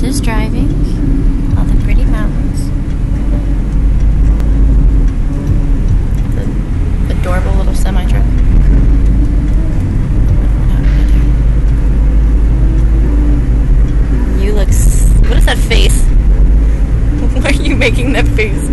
just driving all the pretty mountains. The adorable little semi-truck. You look... What is that face? Why are you making that face?